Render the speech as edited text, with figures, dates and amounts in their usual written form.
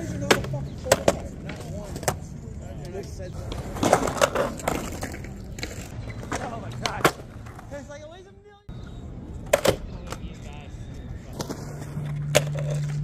is another fucking prototype? Not one. And I said Oh my god. It's like it weighs a million.